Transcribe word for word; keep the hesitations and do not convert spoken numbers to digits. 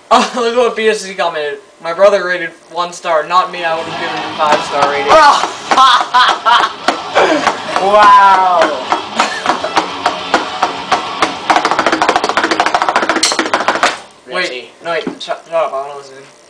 Oh, look at what B S C commented. My brother rated one star, not me. I would have given him five star rating. Wow. Wait, no, wait, shut, shut up. I want to listen.